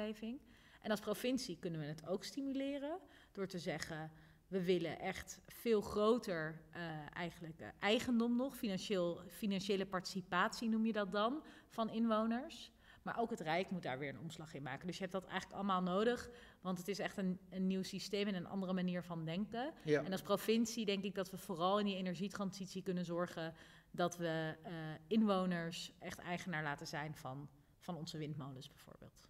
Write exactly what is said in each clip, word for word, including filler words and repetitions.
samenleving. En als provincie kunnen we het ook stimuleren door te zeggen, we willen echt veel groter uh, eigenlijk uh, eigendom nog, financieel, financiële participatie noem je dat dan, van inwoners. Maar ook het Rijk moet daar weer een omslag in maken. Dus je hebt dat eigenlijk allemaal nodig, want het is echt een, een nieuw systeem en een andere manier van denken. Ja. En als provincie denk ik dat we vooral in die energietransitie kunnen zorgen dat we uh, inwoners echt eigenaar laten zijn van, van onze windmolens bijvoorbeeld.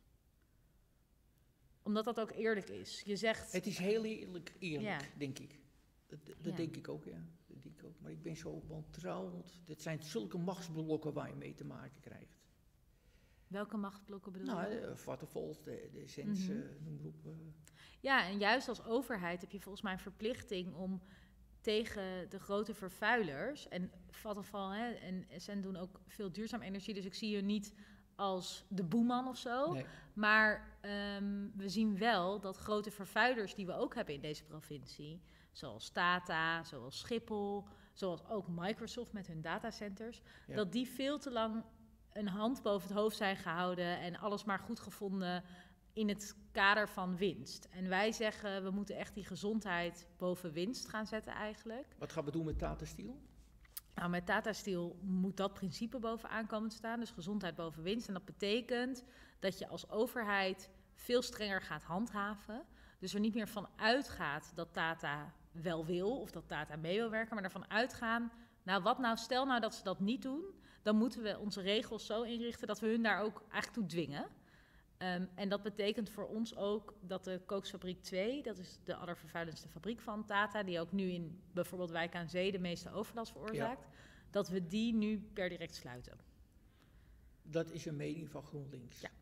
Omdat dat ook eerlijk is. Je zegt... Het is heel eerlijk, eerlijk ja. denk ik. Dat, dat ja. denk ik ook, ja. Dat denk ik ook. Maar ik ben zo wantrouwend. Dit zijn zulke machtsblokken waar je mee te maken krijgt. Welke machtsblokken bedoel nou, je? Nou, Vattenfall, de, de Essence, mm-hmm. uh, noem maar op. Uh. Ja, en juist als overheid heb je volgens mij een verplichting om tegen de grote vervuilers... en Vattenfall hè, en Essence doen ook veel duurzame energie, dus ik zie je niet als de boeman of zo. Nee. Maar um, we zien wel dat grote vervuilers die we ook hebben in deze provincie, zoals Tata, zoals Schiphol, zoals ook Microsoft met hun datacenters, ja. dat die veel te lang een hand boven het hoofd zijn gehouden en alles maar goed gevonden in het kader van winst. En wij zeggen, we moeten echt die gezondheid boven winst gaan zetten eigenlijk. Wat gaan we doen met Tata Steel? Nou, met Tata Steel moet dat principe bovenaan komen te staan, dus gezondheid boven winst. En dat betekent dat je als overheid veel strenger gaat handhaven. Dus er niet meer van uitgaat dat Tata wel wil of dat Tata mee wil werken, maar ervan uitgaan, nou wat nou, stel nou dat ze dat niet doen, dan moeten we onze regels zo inrichten dat we hun daar ook eigenlijk toe dwingen. Um, en dat betekent voor ons ook dat de Kooksfabriek twee, dat is de allervervuilendste fabriek van Tata, die ook nu in bijvoorbeeld Wijk aan Zee de meeste overlast veroorzaakt, ja. dat we die nu per direct sluiten. Dat is een mening van GroenLinks? Ja.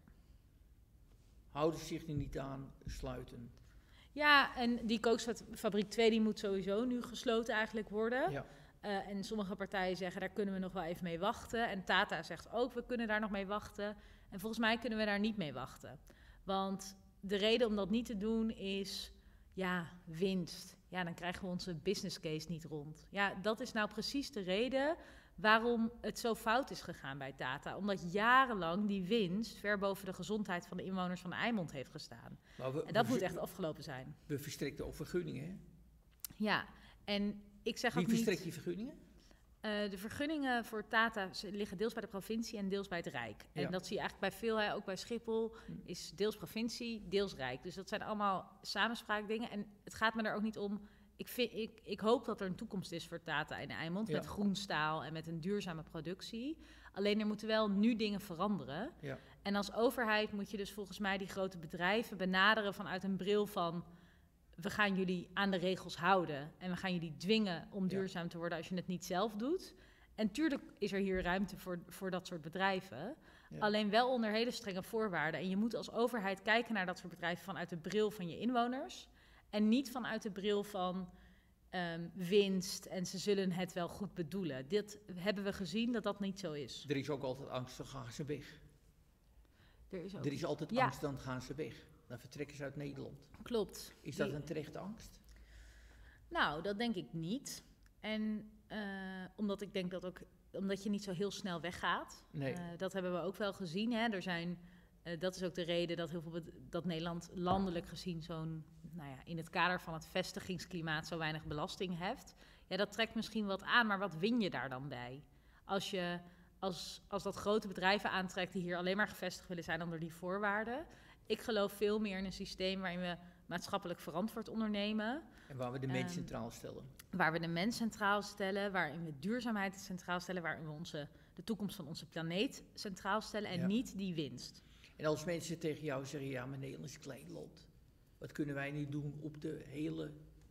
Houden ze zich er niet aan, sluiten? Ja, en die Kooksfabriek twee die moet sowieso nu gesloten eigenlijk worden. Ja. Uh, en sommige partijen zeggen, daar kunnen we nog wel even mee wachten. En Tata zegt ook, we kunnen daar nog mee wachten. En volgens mij kunnen we daar niet mee wachten. Want de reden om dat niet te doen is, ja, winst. Ja, dan krijgen we onze business case niet rond. Ja, dat is nou precies de reden waarom het zo fout is gegaan bij Tata. Omdat jarenlang die winst ver boven de gezondheid van de inwoners van Eimond heeft gestaan. We, en dat we, moet echt afgelopen zijn. We verstrekten ook vergunningen, hè? Ja, en ik zeg Wie ook niet... verstrekt die vergunningen? Uh, de vergunningen voor Tata liggen deels bij de provincie en deels bij het Rijk. En ja. dat zie je eigenlijk bij veel, hè, ook bij Schiphol, is deels provincie, deels Rijk. Dus dat zijn allemaal samenspraakdingen. En het gaat me er ook niet om... Ik, vind, ik, ik hoop dat er een toekomst is voor Tata in Eimond, ja. met groen staal en met een duurzame productie. Alleen er moeten wel nu dingen veranderen. Ja. En als overheid moet je dus volgens mij die grote bedrijven benaderen vanuit een bril van... we gaan jullie aan de regels houden en we gaan jullie dwingen om duurzaam ja. te worden als je het niet zelf doet. En tuurlijk is er hier ruimte voor, voor dat soort bedrijven, ja. alleen wel onder hele strenge voorwaarden. En je moet als overheid kijken naar dat soort bedrijven vanuit de bril van je inwoners en niet vanuit de bril van um, winst en ze zullen het wel goed bedoelen. Dit hebben we gezien dat dat niet zo is. Er is ook altijd angst, dan gaan ze weg. Er is, ook... er is altijd ja. angst, dan gaan ze weg. Dan vertrekken ze uit Nederland. Klopt. Is dat een terechte angst? Nou, dat denk ik niet. En uh, omdat ik denk dat ook, omdat je niet zo heel snel weggaat. Nee. Uh, dat hebben we ook wel gezien. Hè. Er zijn, uh, dat is ook de reden dat heel veel dat Nederland landelijk gezien zo'n, nou ja, in het kader van het vestigingsklimaat zo weinig belasting heft. Ja, dat trekt misschien wat aan, maar wat win je daar dan bij? Als je, als, als dat grote bedrijven aantrekt die hier alleen maar gevestigd willen zijn onder die voorwaarden. Ik geloof veel meer in een systeem waarin we maatschappelijk verantwoord ondernemen. En waar we de mens um, centraal stellen. Waar we de mens centraal stellen, waarin we duurzaamheid centraal stellen, waarin we onze, de toekomst van onze planeet centraal stellen en ja. niet die winst. En als mensen tegen jou zeggen, ja, maar Nederland is een klein land. Wat kunnen wij nu doen op de hele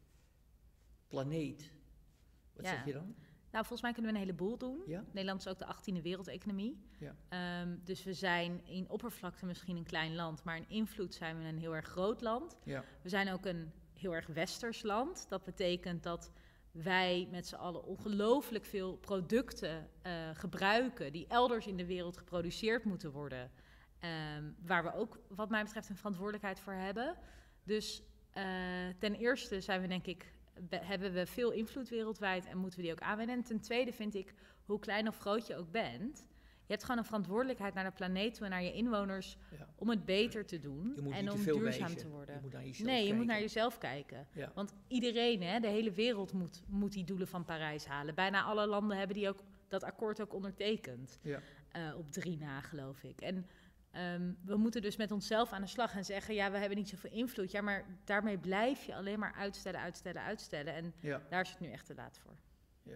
planeet? Wat ja. zeg je dan? Nou, volgens mij kunnen we een heleboel doen. Ja? Nederland is ook de achttiende wereldeconomie. Ja. Um, dus we zijn in oppervlakte misschien een klein land, maar in invloed zijn we een heel erg groot land. Ja. We zijn ook een heel erg westers land. Dat betekent dat wij met z'n allen ongelooflijk veel producten uh, gebruiken die elders in de wereld geproduceerd moeten worden. Um, waar we ook, wat mij betreft, een verantwoordelijkheid voor hebben. Dus uh, ten eerste zijn we, denk ik, be- hebben we veel invloed wereldwijd en moeten we die ook aanwenden. En ten tweede vind ik, hoe klein of groot je ook bent, Je hebt gewoon een verantwoordelijkheid naar de planeet toe en naar je inwoners Ja. om het beter te doen Je moet en niet te om veel duurzaam wijzen. te worden. Je moet naar jezelf nee, je kijken. moet naar jezelf kijken. Ja. Want iedereen, hè, de hele wereld moet, moet die doelen van Parijs halen. Bijna alle landen hebben die ook, dat akkoord ook ondertekend. Ja. Uh, op drie na, geloof ik. En um, we moeten dus met onszelf aan de slag en zeggen, ja, we hebben niet zoveel invloed. Ja, maar daarmee blijf je alleen maar uitstellen, uitstellen, uitstellen. En Ja. daar is het nu echt te laat voor. Ja.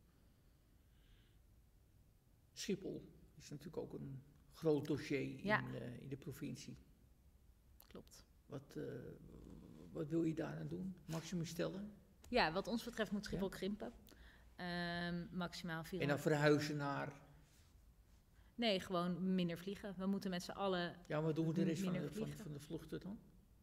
Schiphol is natuurlijk ook een groot dossier in, Ja. uh, in de provincie. Klopt. Wat, uh, wat wil je daar aan doen? Maximum stellen? Ja, wat ons betreft moet Schiphol Ja. krimpen. Um, maximaal En vierhonderd. dan verhuizen naar... Nee, gewoon minder vliegen. We moeten met z'n allen... Ja, maar doen we de rest van Minder de, van, vliegen. van de vluchten dan?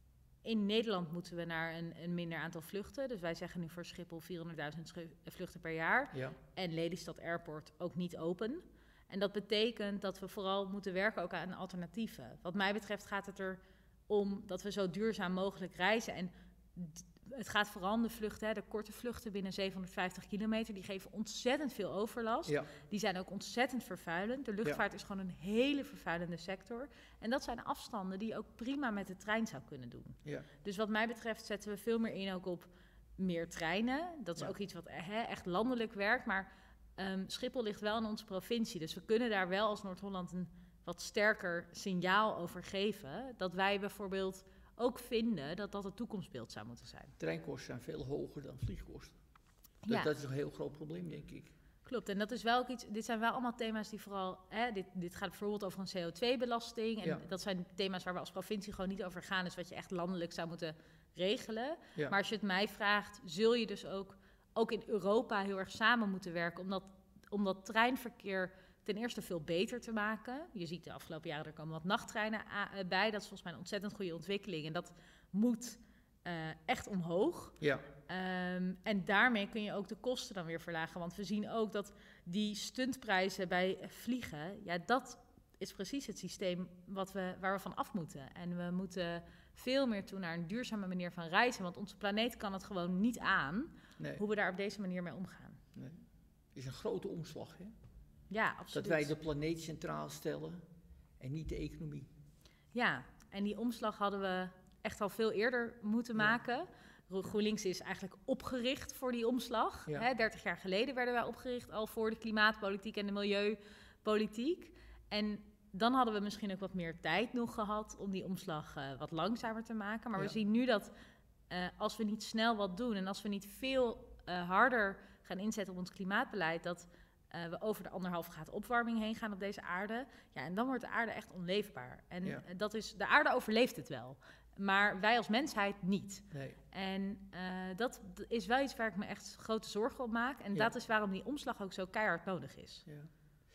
In Nederland moeten we naar een, een minder aantal vluchten. Dus wij zeggen nu voor Schiphol vierhonderdduizend schu- vluchten per jaar. Ja. En Lelystad Airport ook niet open. En dat betekent dat we vooral moeten werken ook aan alternatieven. Wat mij betreft gaat het erom dat we zo duurzaam mogelijk reizen. En d- het gaat vooral om de vluchten, hè, de korte vluchten binnen zevenhonderdvijftig kilometer. Die geven ontzettend veel overlast. Ja. Die zijn ook ontzettend vervuilend. De luchtvaart is gewoon een hele vervuilende sector. En dat zijn afstanden die je ook prima met de trein zou kunnen doen. Ja. Dus wat mij betreft zetten we veel meer in ook op meer treinen. Dat is Ja. ook iets wat hè, echt landelijk werkt. Maar um, Schiphol ligt wel in onze provincie. Dus we kunnen daar wel als Noord-Holland een wat sterker signaal over geven. Dat wij bijvoorbeeld ook vinden dat dat het toekomstbeeld zou moeten zijn. Treinkosten zijn veel hoger dan vliegkosten. Dat, Ja. dat is een heel groot probleem, denk ik. Klopt, en dat is wel ook iets. Dit zijn wel allemaal thema's die vooral. Hè, dit, dit gaat bijvoorbeeld over een C O twee belasting. En Ja. dat zijn thema's waar we als provincie gewoon niet over gaan. Dus wat je echt landelijk zou moeten regelen. Ja. Maar als je het mij vraagt, zul je dus ook, ook in Europa heel erg samen moeten werken. Om dat, om dat treinverkeer ten eerste veel beter te maken. Je ziet de afgelopen jaren, er komen wat nachttreinen a- bij. Dat is volgens mij een ontzettend goede ontwikkeling. En dat moet uh, echt omhoog. Ja. Um, en daarmee kun je ook de kosten dan weer verlagen. Want we zien ook dat die stuntprijzen bij vliegen, ja, dat is precies het systeem wat we, waar we van af moeten. En we moeten veel meer toe naar een duurzame manier van reizen. Want onze planeet kan het gewoon niet aan Nee. hoe we daar op deze manier mee omgaan. Nee. Het is een grote omslag, hè? Ja, absoluut. Dat wij de planeet centraal stellen en niet de economie. Ja, en die omslag hadden we echt al veel eerder moeten Ja. maken. GroenLinks is eigenlijk opgericht voor die omslag. Ja. Hè, dertig jaar geleden werden wij opgericht al voor de klimaatpolitiek en de milieupolitiek. En dan hadden we misschien ook wat meer tijd nog gehad om die omslag uh, wat langzamer te maken. Maar Ja. we zien nu dat uh, als we niet snel wat doen en als we niet veel uh, harder gaan inzetten op ons klimaatbeleid, dat uh, we over de anderhalve graad opwarming heen gaan op deze aarde. Ja, en dan wordt de aarde echt onleefbaar. En Ja. uh, dat is, de aarde overleeft het wel. Maar wij als mensheid niet. Nee. En uh, dat d- is wel iets waar ik me echt grote zorgen op maak. En Ja. dat is waarom die omslag ook zo keihard nodig is. Ja.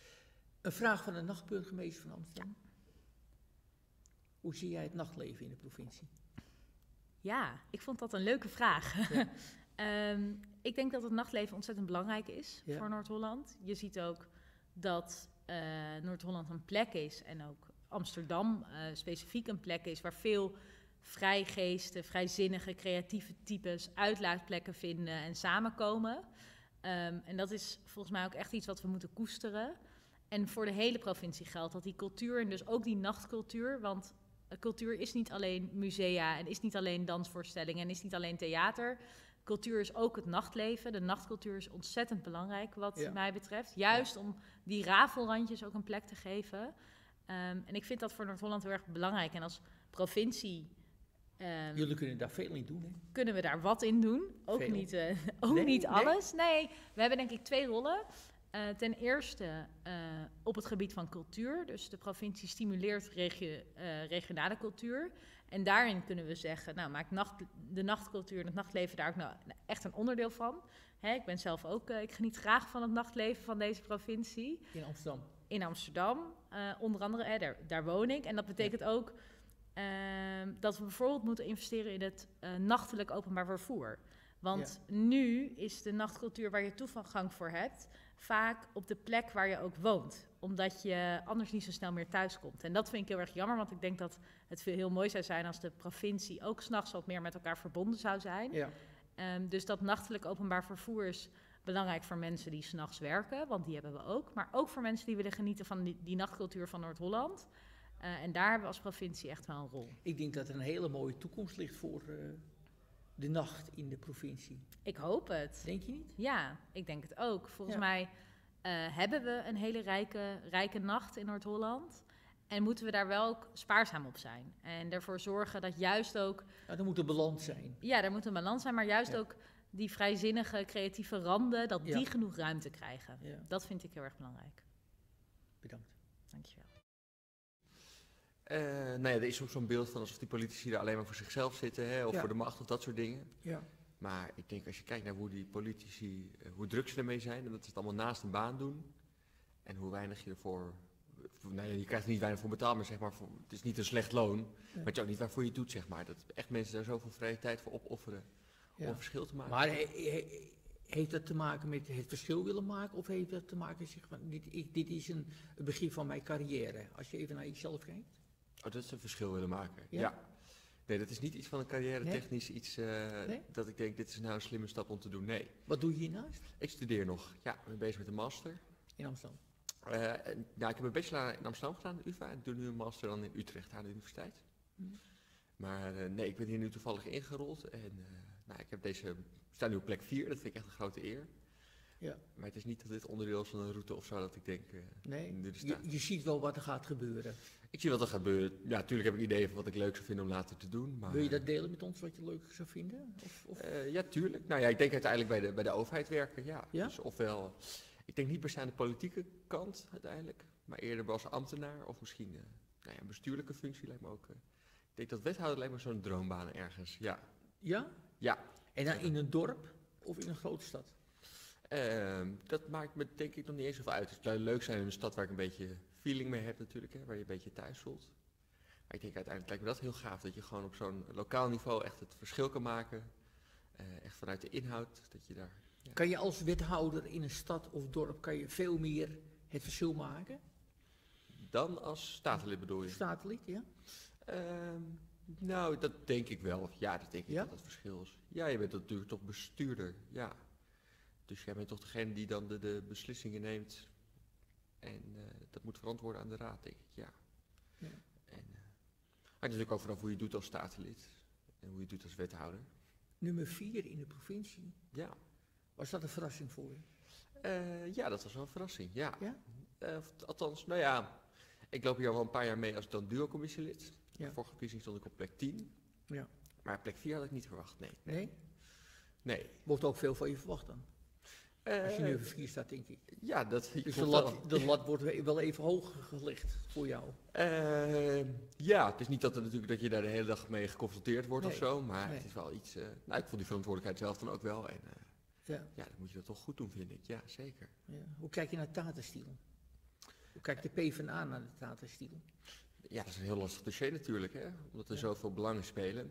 Een vraag van de nachtburgemeester van Amsterdam. Hoe zie jij het nachtleven in de provincie? Ja, ik vond dat een leuke vraag. Ja. um, ik denk dat het nachtleven ontzettend belangrijk is Ja. voor Noord-Holland. Je ziet ook dat uh, Noord-Holland een plek is en ook Amsterdam uh, specifiek een plek is waar veel vrijgeesten, vrijzinnige, creatieve types uitlaatplekken vinden en samenkomen. Um, en dat is volgens mij ook echt iets wat we moeten koesteren. En voor de hele provincie geldt dat die cultuur en dus ook die nachtcultuur, want cultuur is niet alleen musea en is niet alleen dansvoorstellingen en is niet alleen theater. Cultuur is ook het nachtleven. De nachtcultuur is ontzettend belangrijk wat Ja. mij betreft. Juist ja. om die rafelrandjes ook een plek te geven. Um, en ik vind dat voor Noord-Holland heel erg belangrijk. En als provincie um, Jullie kunnen daar veel in doen, hè? kunnen we daar wat in doen. Ook Veel. niet, uh, ook Nee, niet nee. alles. Nee, we hebben denk ik twee rollen. Uh, ten eerste uh, op het gebied van cultuur. Dus de provincie stimuleert regio, uh, regionale cultuur. En daarin kunnen we zeggen, nou maak nacht, de nachtcultuur en het nachtleven daar ook nou echt een onderdeel van. Hè, ik ben zelf ook, uh, ik geniet graag van het nachtleven van deze provincie. In Amsterdam. In Amsterdam, uh, onder andere, hè, daar, daar woon ik. En dat betekent ja. ook uh, dat we bijvoorbeeld moeten investeren in het uh, nachtelijk openbaar vervoer. Want ja. nu is de nachtcultuur waar je toegang voor hebt vaak op de plek waar je ook woont. Omdat je anders niet zo snel meer thuis komt. En dat vind ik heel erg jammer, want ik denk dat het veel heel mooi zou zijn als de provincie ook 's nachts wat meer met elkaar verbonden zou zijn. Ja. Um, dus dat nachtelijk openbaar vervoer is belangrijk voor mensen die 's nachts werken, want die hebben we ook. Maar ook voor mensen die willen genieten van die, die nachtcultuur van Noord-Holland. Uh, en daar hebben we als provincie echt wel een rol. Ik denk dat er een hele mooie toekomst ligt voor uh, de nacht in de provincie. Ik hoop het. Denk je niet? Ja, ik denk het ook. Volgens ja. mij uh, hebben we een hele rijke, rijke nacht in Noord-Holland. En moeten we daar wel ook spaarzaam op zijn. En ervoor zorgen dat juist ook... Ja, er moet een balans zijn. Ja, er moet een balans zijn, maar juist ja. ook die vrijzinnige, creatieve randen, dat ja. die genoeg ruimte krijgen. Ja. Dat vind ik heel erg belangrijk. Bedankt. Dankjewel. Uh, nou ja, er is soms zo'n beeld van alsof die politici er alleen maar voor zichzelf zitten, hè, of ja. voor de macht of dat soort dingen. Ja. Maar ik denk als je kijkt naar hoe die politici, uh, hoe druk ze ermee zijn, en dat ze het allemaal naast een baan doen, en hoe weinig je ervoor... Nou ja, je krijgt er niet weinig voor betaald, maar zeg maar, voor, het is niet een slecht loon. Ja. Maar je ook niet waarvoor je het doet, zeg maar. Dat echt mensen daar zoveel vrije tijd voor opofferen om ja. een verschil te maken. Maar he, he, heeft dat te maken met het verschil willen maken? Of heeft dat te maken met, zeg maar, dit, ik, dit is een, een begin van mijn carrière? Als je even naar jezelf kijkt. Oh, dat is een verschil willen maken, ja. ja. Nee, dat is niet iets van een carrière nee? technisch iets uh, nee? dat ik denk, dit is nou een slimme stap om te doen. Nee. Wat doe je hiernaast? Ik studeer nog. Ja, ik ben bezig met een master. In Amsterdam? Uh, ja, ik heb een bachelor in Amsterdam gedaan, de U vA, en ik doe nu een master dan in Utrecht aan de universiteit. Mm. Maar uh, nee, ik ben hier nu toevallig ingerold en uh, nou, ik heb deze, sta nu op plek vier, dat vind ik echt een grote eer. Ja. Maar het is niet dat dit onderdeel is van een route of zo, dat ik denk... Uh, nee, je, je ziet wel wat er gaat gebeuren. Ik zie wat er gaat gebeuren. Ja, natuurlijk heb ik ideeën van wat ik leuk zou vinden om later te doen. Maar... Wil je dat delen met ons, wat je leuk zou vinden? Of, of? Uh, ja, tuurlijk. Nou ja, ik denk uiteindelijk bij de, bij de overheid werken, ja. ja? Dus ofwel... Ik denk niet per se aan de politieke kant uiteindelijk, maar eerder als ambtenaar of misschien uh, nou ja, een bestuurlijke functie lijkt me ook. Uh, ik denk dat wethouder lijkt me zo'n droombaan ergens, ja. Ja? Ja. En dan in een dorp of in een grote stad? Uh, dat maakt me denk ik nog niet eens zoveel uit. Het zou leuk zijn in een stad waar ik een beetje feeling mee heb natuurlijk, hè, waar je een beetje thuis voelt. Maar ik denk uiteindelijk lijkt me dat heel gaaf, dat je gewoon op zo'n lokaal niveau echt het verschil kan maken. Uh, echt vanuit de inhoud, dat je daar... Ja. Kan je als wethouder in een stad of dorp kan je veel meer het verschil maken? Dan als statenlid bedoel je? Statenlid, ja. Uh, nou, dat denk ik wel. Ja, dat denk ik ja? dat dat verschil is. Ja, je bent natuurlijk toch bestuurder, ja. Dus jij bent toch degene die dan de, de beslissingen neemt. En uh, dat moet verantwoorden aan de raad, denk ik, ja. ja. En uh, hangt natuurlijk ook vanaf hoe je het doet als statenlid. En hoe je het doet als wethouder. Nummer vier in de provincie. Ja. Was dat een verrassing voor je? Uh, ja, dat was wel een verrassing, ja. ja? Uh, althans, nou ja, ik loop hier al wel een paar jaar mee als dan duo-commissielid. Ja. Vorige verkiezing stond ik op plek tien. Ja. Maar plek vier had ik niet verwacht, nee. Nee? Nee. Wordt ook veel van je verwacht dan? Uh, als je nu op vier staat, denk ik. Ja, dat... Dus de lat, de lat wordt wel even hoog gelegd voor jou? Uh, ja, het is niet dat, er natuurlijk, dat je daar de hele dag mee geconfronteerd wordt nee. of zo, maar nee. het is wel iets... Uh, nou, ik vond die verantwoordelijkheid zelf dan ook wel. En, uh, ja. ja, dan moet je dat toch goed doen, vind ik. Ja, zeker. Ja. Hoe kijk je naar Tata Steel? Hoe kijkt de PvdA naar de Tata Steel? Ja, dat is een heel lastig dossier natuurlijk, hè, omdat er ja. zoveel belangen spelen.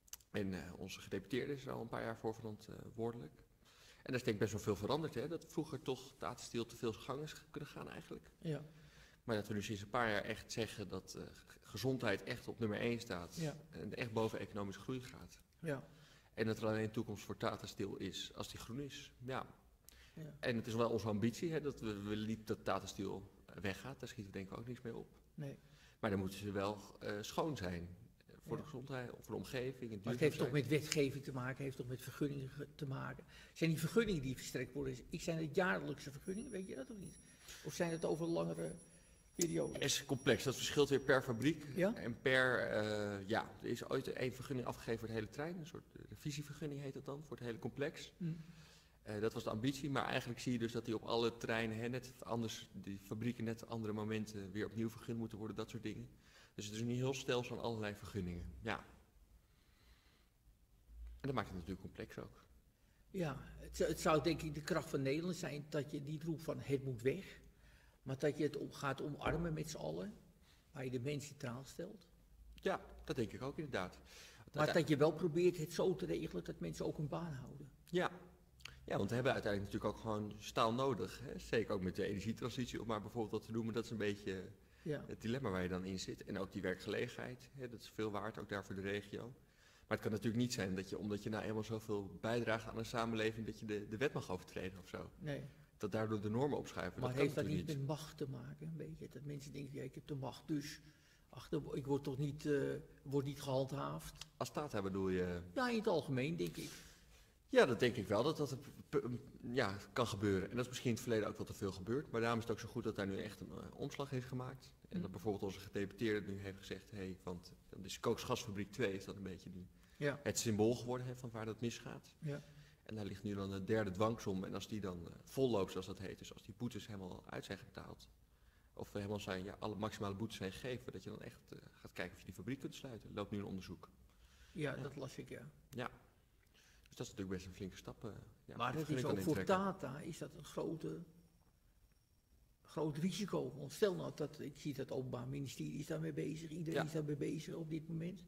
En uh, onze gedeputeerde is er al een paar jaar voor verantwoordelijk. En daar is denk ik best wel veel veranderd, hè? Dat vroeger toch Tata Steel te veel gang is kunnen gaan eigenlijk. Ja. Maar dat we nu sinds een paar jaar echt zeggen dat uh, gezondheid echt op nummer één staat. Ja. En echt boven economische groei gaat. Ja. En dat er alleen een toekomst voor Tata Steel is als die groen is. Ja. Ja. En het is wel onze ambitie, hè, dat we, we willen niet dat Tata Steel weggaat. Daar schieten we denk ik ook niks mee op. Nee. Maar dan moeten ze wel uh, schoon zijn. Voor ja. de gezondheid, voor de omgeving. Het maar het heeft toch met wetgeving te maken, heeft toch met vergunningen te maken. Zijn die vergunningen die verstrekt worden, ik zijn het jaarlijkse vergunningen, weet je dat of niet? Of zijn het over een langere periode? Het is complex, dat verschilt weer per fabriek. Ja? En per, uh, ja, er is ooit één vergunning afgegeven voor de hele trein. Een soort revisievergunning heet dat dan, voor het hele complex. Hm. Uh, dat was de ambitie, maar eigenlijk zie je dus dat die op alle treinen, hè, net anders, die fabrieken net andere momenten weer opnieuw vergund moeten worden, dat soort dingen. Dus het is niet heel stelsel aan allerlei vergunningen, ja. En dat maakt het natuurlijk complex ook. Ja, het, het zou denk ik de kracht van Nederland zijn dat je niet roept van het moet weg, maar dat je het om, gaat omarmen met z'n allen, waar je de mens centraal stelt. Ja, dat denk ik ook inderdaad. Maar dat, dat je wel probeert het zo te regelen dat mensen ook een baan houden. Ja. Ja, want we hebben uiteindelijk natuurlijk ook gewoon staal nodig. Hè? Zeker ook met de energietransitie, om maar bijvoorbeeld wat te noemen. Dat is een beetje ja. het dilemma waar je dan in zit. En ook die werkgelegenheid, hè? Dat is veel waard, ook daar voor de regio. Maar het kan natuurlijk niet zijn dat je, omdat je nou eenmaal zoveel bijdraagt aan een samenleving, dat je de, de wet mag overtreden of zo. Nee. Dat daardoor de normen opschuiven. Maar dat heeft kan dat niet natuurlijk met macht te maken, een beetje? Dat mensen denken, ja, ik heb de macht, dus ach, dan- ik word toch niet, uh, word niet gehandhaafd? Als staat bedoel je? Ja, in het algemeen, denk ik. Ja, dat denk ik wel, dat dat ja, kan gebeuren. En dat is misschien in het verleden ook wel te veel gebeurd. Maar daarom is het ook zo goed dat daar nu echt een uh, omslag is gemaakt. En Hm. dat bijvoorbeeld onze gedeputeerde nu heeft gezegd, hey, want dat is Kooksgasfabriek twee, is dat een beetje nu Ja. het symbool geworden hè, van waar dat misgaat. Ja. En daar ligt nu dan een derde dwangsom. En als die dan uh, vol loopt, zoals dat heet, dus als die boetes helemaal uit zijn betaald, of helemaal zijn, ja, alle maximale boetes zijn gegeven, dat je dan echt uh, gaat kijken of je die fabriek kunt sluiten. Er loopt nu een onderzoek. Ja, Ja. dat las ik, ja. Ja. Dus dat is natuurlijk best een flinke stap. Uh, ja, Maar die dat is kan ook voor intrekken. Tata is dat een grote, groot risico. Want stel nou dat, ik zie dat het Openbaar Ministerie is daarmee bezig, iedereen Ja. is daarmee bezig op dit moment.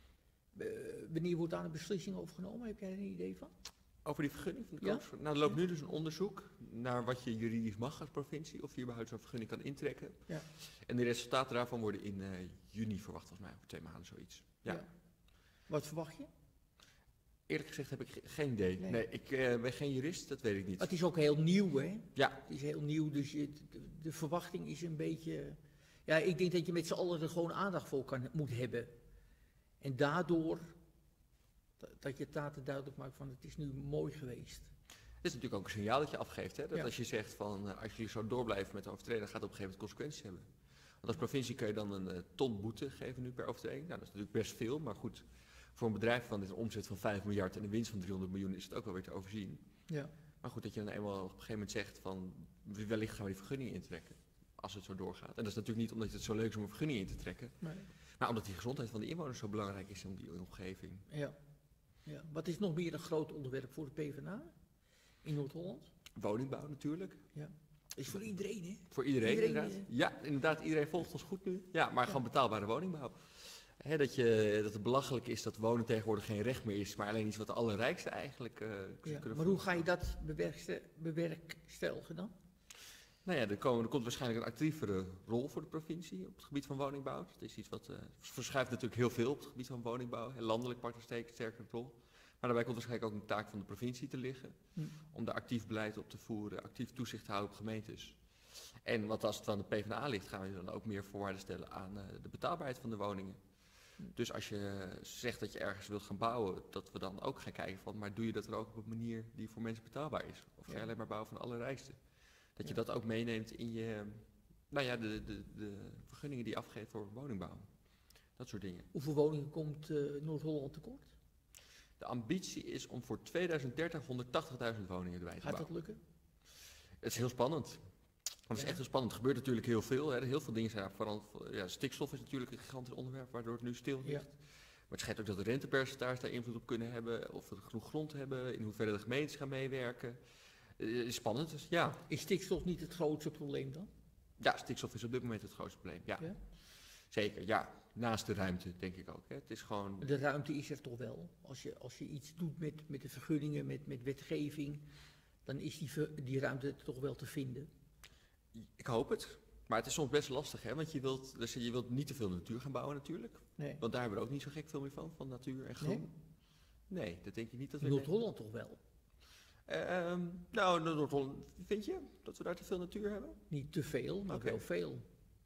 Uh, wanneer wordt daar een beslissing over genomen? Heb jij er een idee van? Over die vergunning van de Ja? koops? Nou, er loopt nu dus een onderzoek naar wat je juridisch mag als provincie, of je überhaupt zo'n vergunning kan intrekken. Ja. En de resultaten daarvan worden in uh, juni verwacht, volgens mij, over twee maanden zoiets. Ja. Ja. Wat verwacht je? Eerlijk gezegd heb ik ge- geen idee. Nee. Nee, ik uh, ben geen jurist, dat weet ik niet. Het is ook heel nieuw, hè? Ja, Het is heel nieuw, dus je, de, de verwachting is een beetje... Ja, ik denk dat je met z'n allen er gewoon aandacht voor kan, moet hebben. En daardoor, dat, dat je Tata duidelijk maakt van het is nu mooi geweest. het is natuurlijk ook een signaal dat je afgeeft. Hè? Dat Ja. als je zegt van, uh, als jullie zo doorblijven met de overtreding, dan gaat het op een gegeven moment consequenties hebben. Want als provincie kun je dan een uh, ton boete geven nu per overtreding. Nou, dat is natuurlijk best veel, maar goed, voor een bedrijf van dit een omzet van vijf miljard en een winst van driehonderd miljoen is het ook wel weer te overzien. Ja. Maar goed, dat je dan eenmaal op een gegeven moment zegt van, wellicht gaan we die vergunning intrekken, als het zo doorgaat. En dat is natuurlijk niet omdat het zo leuk is om een vergunning in te trekken, Nee. maar omdat die gezondheid van de inwoners zo belangrijk is in die omgeving. Ja. Ja. Wat is nog meer een groot onderwerp voor de PvdA in Noord-Holland? Woningbouw natuurlijk, Is voor iedereen, hè? voor iedereen, Iedereen, inderdaad. eh, Ja, inderdaad, iedereen volgt ons goed nu. Ja, maar Ja. gewoon betaalbare woningbouw. Hè, dat, je, dat het belachelijk is dat wonen tegenwoordig geen recht meer is, maar alleen iets wat de allerrijkste eigenlijk uh, Ja. kunnen Maar hoe ga je dat bewerkste- bewerkstelligen dan? Nou ja, er, komen, er komt waarschijnlijk een actievere rol voor de provincie op het gebied van woningbouw. Dat is iets wat uh, verschuift natuurlijk heel veel op het gebied van woningbouw. En landelijk pakt er steeds sterker een rol. Maar daarbij komt waarschijnlijk ook een taak van de provincie te liggen. Hm. Om daar actief beleid op te voeren, actief toezicht te houden op gemeentes. En wat als het aan de PvdA ligt, gaan we dan ook meer voorwaarden stellen aan uh, de betaalbaarheid van de woningen. Hm. Dus als je zegt dat je ergens wilt gaan bouwen, dat we dan ook gaan kijken van, maar doe je dat dan ook op een manier die voor mensen betaalbaar is? Of ga je Ja. alleen maar bouwen van de allerrijkste? Dat je Ja. dat ook meeneemt in je, nou ja, de, de, de vergunningen die je afgeeft voor woningbouw. Dat soort dingen. Hoeveel woningen komt uh, Noord-Holland tekort? De ambitie is om voor tweeduizend dertig honderdtachtigduizend woningen erbij te Gaat dat bouwen. lukken? Het is heel spannend. Het is Ja. echt heel spannend. Er gebeurt natuurlijk heel veel. Hè. Heel veel dingen zijn vooral, ja, stikstof is natuurlijk een gigantisch onderwerp waardoor het nu stil ligt. Ja. Maar het schijnt ook dat de rentepercentages daar invloed op kunnen hebben, of we genoeg grond hebben, in hoeverre de gemeentes gaan meewerken. Het is spannend, dus ja. Is stikstof niet het grootste probleem dan? Ja, stikstof is op dit moment het grootste probleem. Ja, Ja. zeker. Ja, naast de ruimte denk ik ook. Hè. Het is gewoon, De ruimte is er toch wel. Als je, als je iets doet met, met de vergunningen, met, met wetgeving, dan is die, ver- die ruimte toch wel te vinden. ik hoop het. Maar het is soms best lastig, hè, want je wilt, dus je wilt niet te veel natuur gaan bouwen natuurlijk. Nee. Want daar hebben we ook niet zo gek veel meer van, van natuur en groen. Nee, dat denk je niet dat we... Noord-Holland toch wel? Ehm, nou, Noord-Holland, vind je dat we daar te veel natuur hebben? Niet te veel, maar Oké. wel veel.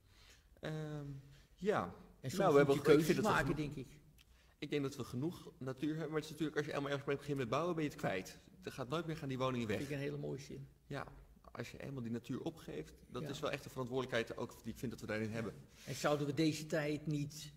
Ehm, ja, En soms Nou, we hebben moet ook- je ik vind keuzes het wel maken, genoeg. denk ik. ik denk dat we genoeg natuur hebben. Maar het is natuurlijk, als je eenmaal ergens begint met bouwen, ben je het kwijt. Er gaat nooit meer gaan die woningen Dat vind weg. ik een hele mooie zin. Ja, als je eenmaal die natuur opgeeft, dat Ja. is wel echt een verantwoordelijkheid ook die ik vind dat we daarin hebben. En zouden we deze tijd niet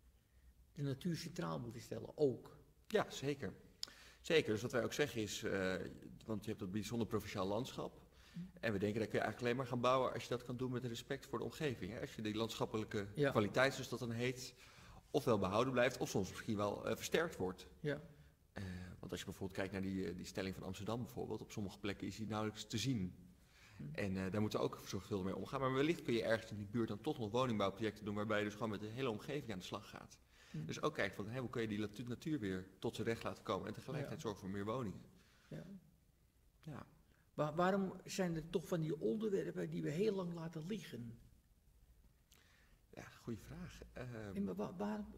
de natuur centraal moeten stellen? Ook. Ja, zeker. Zeker, dus wat wij ook zeggen is, eh, want je hebt dat bijzonder provinciaal landschap. En we denken dat kun je eigenlijk alleen maar gaan bouwen als je dat kan doen met respect voor de omgeving. Hè? Als je die landschappelijke Ja. kwaliteit, zoals dat dan heet, ofwel behouden blijft, of soms misschien wel eh, versterkt wordt. Ja. Eh, want als je bijvoorbeeld kijkt naar die, eh, die stelling van Amsterdam bijvoorbeeld, op sommige plekken is die nauwelijks te zien. Hm. En eh, daar moeten we ook zorgvuldig mee omgaan. Maar wellicht kun je ergens in die buurt dan toch nog woningbouwprojecten doen, waarbij je dus gewoon met de hele omgeving aan de slag gaat. Hm. Dus ook kijkt van, hé, hoe kun je die latu- natuur weer tot zijn recht laten komen en tegelijkertijd Ja. zorgen voor meer woningen. Ja. Ja. Wa- waarom zijn er toch van die onderwerpen die we heel lang laten liggen? Ja, goede vraag. Ehm, En wa- wa- waar,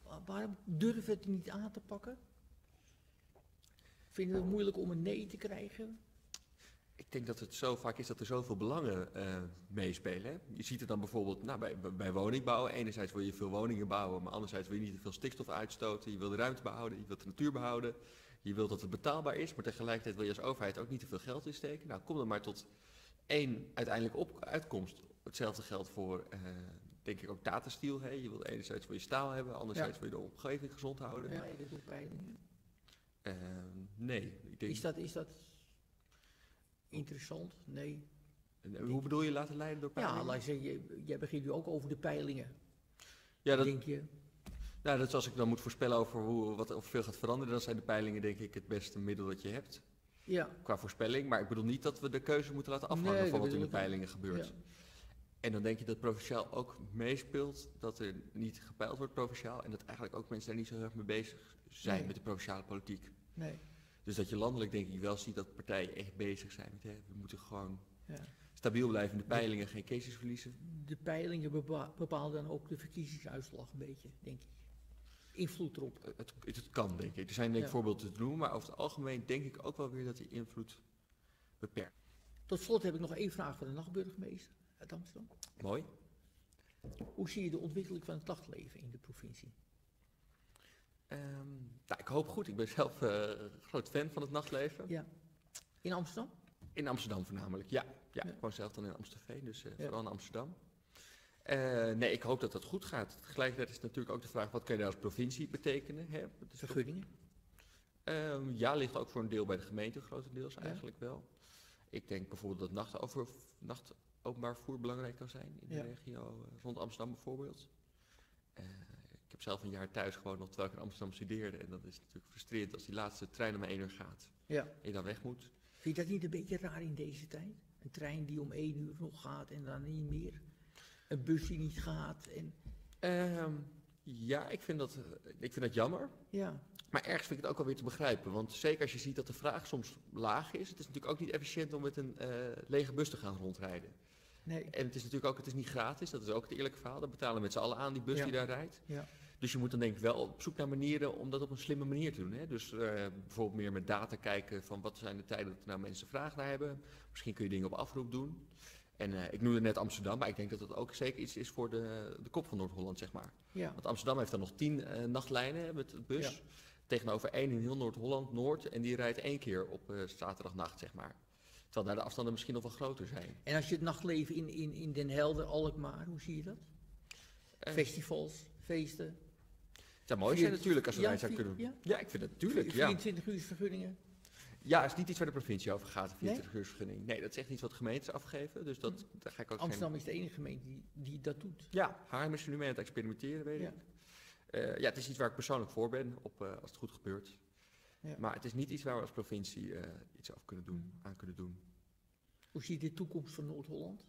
Waarom durven we het niet aan te pakken? Vinden we het moeilijk om een nee te krijgen? Ik denk dat het zo vaak is dat er zoveel belangen uh, meespelen. Hè? Je ziet het dan bijvoorbeeld nou, bij, bij woningbouw. Enerzijds wil je veel woningen bouwen, maar anderzijds wil je niet te veel stikstof uitstoten. Je wil de ruimte behouden, je wilt de natuur behouden. Je wilt dat het betaalbaar is, maar tegelijkertijd wil je als overheid ook niet te veel geld insteken. Nou, kom dan maar tot één uiteindelijke op- uitkomst. Hetzelfde geldt voor, uh, denk ik, ook Tata Steel. Hè? Je wilt enerzijds wil je staal hebben, anderzijds ja. wil je de omgeving gezond houden. Ja, dat doe peilingen. Uh, nee. Ik denk... Is dat... Is dat interessant? Nee. En hoe bedoel je laten leiden door peilingen? Ja, laat ik zeggen, jij begint nu ook over de peilingen. Ja, dat, denk je? Nou, dat is als ik dan moet voorspellen over hoe, wat, of veel gaat veranderen, dan zijn de peilingen denk ik het beste middel dat je hebt. Ja. Qua voorspelling, maar ik bedoel niet dat we de keuze moeten laten afhangen nee, van wat in de ik peilingen gebeurt. Ja. En dan denk je dat provinciaal ook meespeelt, dat er niet gepeild wordt provinciaal en dat eigenlijk ook mensen daar niet zo heel erg mee bezig zijn nee. met de provinciale politiek. Nee. Dus dat je landelijk denk ik wel ziet dat partijen echt bezig zijn met, hè, we moeten gewoon ja. stabiel blijven in de peilingen, geen cases verliezen. De peilingen bepa- bepalen dan ook de verkiezingsuitslag een beetje, denk ik. Invloed erop. Het, het, het kan, denk ik. Er zijn denk ik ja. voorbeelden te noemen, maar over het algemeen denk ik ook wel weer dat die invloed beperkt. Tot slot heb ik nog één vraag voor de nachtburgemeester uit Amsterdam. Mooi. Hoe zie je de ontwikkeling van het nachtleven in de provincie? Um, nou, ik hoop goed. Ik ben zelf uh, groot fan van het nachtleven. Ja. In Amsterdam? In Amsterdam voornamelijk, ja. Ja, ja. ik woon zelf dan in Amstelveen, dus uh, ja. vooral in Amsterdam. Uh, nee, ik hoop dat dat goed gaat. Tegelijkertijd is natuurlijk ook de vraag, wat kan je daar als provincie betekenen? Hè? Vergunningen? Um, ja, ligt ook voor een deel bij de gemeente, grotendeels eigenlijk ja. wel. Ik denk bijvoorbeeld dat nacht, over, nacht openbaar vervoer belangrijk kan zijn in de ja. regio uh, rond Amsterdam bijvoorbeeld. Uh, ik heb zelf een jaar thuis gewoond nog terwijl ik in Amsterdam studeerde en dat is natuurlijk frustrerend als die laatste trein om één uur gaat ja. en je dan weg moet. Vind je dat niet een beetje raar in deze tijd? Een trein die om één uur nog gaat en dan niet meer. Een bus die niet gaat. En... Um, ja, ik vind, dat, ik vind dat jammer. Ja. Maar ergens vind ik het ook alweer te begrijpen. Want zeker als je ziet dat de vraag soms laag is. Het is natuurlijk ook niet efficiënt om met een uh, lege bus te gaan rondrijden. Nee. En het is natuurlijk ook het is niet gratis. Dat is ook het eerlijke verhaal. Dat betalen we met z'n allen aan, die bus ja. die daar rijdt. Ja. Dus je moet dan denk ik wel op zoek naar manieren om dat op een slimme manier te doen. Hè? Dus uh, bijvoorbeeld meer met data kijken van wat zijn de tijden dat er nou mensen vraag naar hebben. Misschien kun je dingen op afroep doen. En uh, ik noemde net Amsterdam, maar ik denk dat dat ook zeker iets is voor de, de kop van Noord-Holland, zeg maar. Ja. Want Amsterdam heeft dan nog tien uh, nachtlijnen met de bus. Ja. Tegenover één in heel Noord-Holland, Noord. En die rijdt één keer op uh, zaterdagnacht, zeg maar. Terwijl daar de afstanden misschien nog wel groter zijn. En als je het nachtleven in, in, in Den Helder, Alkmaar, hoe zie je dat? Uh, Festivals, feesten? Het zou mooi zijn natuurlijk als we ja, dat zou kunnen doen. Ja? ja, ik vind het natuurlijk, ja. vierentwintig uur vergunningen? Ja, het is niet iets waar de provincie over gaat, een vierentwintig nee? uur vergunning. Nee, dat is echt iets wat gemeentes afgeven, dus dat, daar ga ik ook Amsterdam geen... is de enige gemeente die, die dat doet. Ja, Haarlem is er nu mee aan het experimenteren, weet ja. ik. Uh, ja, het is iets waar ik persoonlijk voor ben, op, uh, als het goed gebeurt. Ja. Maar het is niet iets waar we als provincie uh, iets af kunnen doen, mm. aan kunnen doen. Hoe zie je de toekomst van Noord-Holland?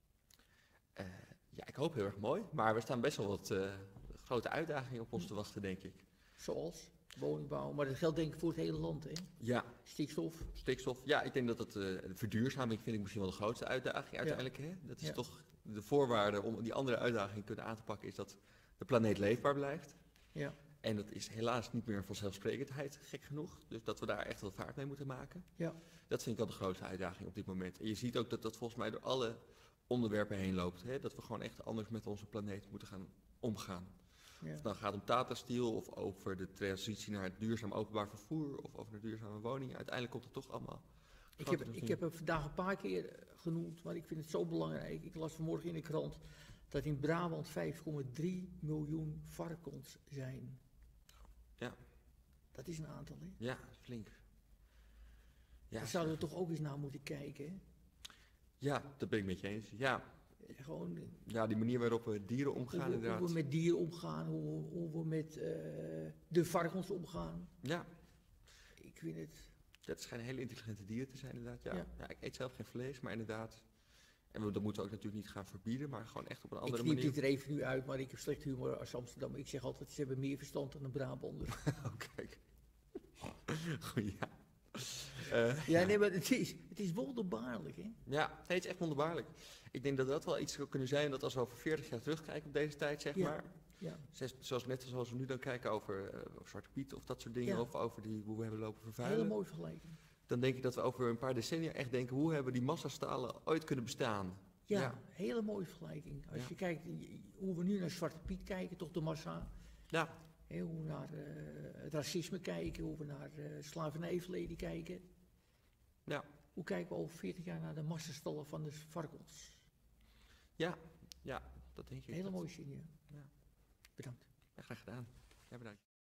Uh, ja, ik hoop heel erg mooi, maar we staan best wel wat uh, grote uitdagingen op ons te wachten, denk ik. Zoals? Woningbouw, maar dat geldt denk ik voor het hele land, hè? Ja. Stikstof? Stikstof, ja, ik denk dat het, uh, de verduurzaming vind ik misschien wel de grootste uitdaging uiteindelijk, ja. hè? Dat is ja. toch de voorwaarde om die andere uitdaging kunnen aan te pakken, is dat de planeet leefbaar blijft. Ja. En dat is helaas niet meer vanzelfsprekendheid, gek genoeg. Dus dat we daar echt wel vaart mee moeten maken. Ja. Dat vind ik wel de grootste uitdaging op dit moment. En je ziet ook dat dat volgens mij door alle onderwerpen heen loopt. Hè? Dat we gewoon echt anders met onze planeet moeten gaan omgaan. Ja. Of het nou gaat om Tata Steel of over de transitie naar het duurzaam openbaar vervoer of over de duurzame woningen. Uiteindelijk komt het toch allemaal. Ik heb, ik heb het vandaag een paar keer genoemd, maar ik vind het zo belangrijk. Ik las vanmorgen in de krant dat in Brabant vijf komma drie miljoen varkens zijn. Ja. Dat is een aantal, hè? Ja, flink. Ja, daar zouden we toch ook eens naar moeten kijken, hè? Ja, dat ben ik met je eens. Ja. Gewoon, ja, die manier waarop we dieren omgaan hoe we, inderdaad. Hoe we met dieren omgaan, hoe, hoe we met uh, de varkens omgaan. Ja. Ik vind het... Dat schijnen hele intelligente dieren te zijn inderdaad, ja. ja. ja ik eet zelf geen vlees, maar inderdaad... En we, dat moeten we ook natuurlijk niet gaan verbieden, maar gewoon echt op een andere ik manier. Ik knip dit er even nu uit, maar ik heb slecht humor als Amsterdam. Ik zeg altijd, ze hebben meer verstand dan een Brabander. Oh, kijk. Goed, ja. Uh, ja, nee, maar het is, het is wonderbaarlijk, hè? Ja, nee, het is echt wonderbaarlijk. Ik denk dat dat wel iets zou kunnen zijn, dat als we over veertig jaar terugkijken op deze tijd, zeg ja. maar... Ja. Zes, zoals net zoals we nu dan kijken over, uh, over Zwarte Piet of dat soort dingen, Ja. of over die, hoe we hebben lopen vervuilen. Hele mooie vergelijking. Dan denk ik dat we over een paar decennia echt denken, hoe hebben die massastalen ooit kunnen bestaan? Ja, Ja. hele mooie vergelijking. Als Ja. je kijkt hoe we nu naar Zwarte Piet kijken, toch de massa. Ja, Hè, hoe we naar uh, het racisme kijken, hoe we naar uh, slavernijverleden kijken. ja, Hoe kijken we over veertig jaar naar de massastallen van de varkens? ja, ja, dat denk ik. Hele Dat- mooie zin, ja. Ja. Bedankt. Ja, graag gedaan. Ja, bedankt.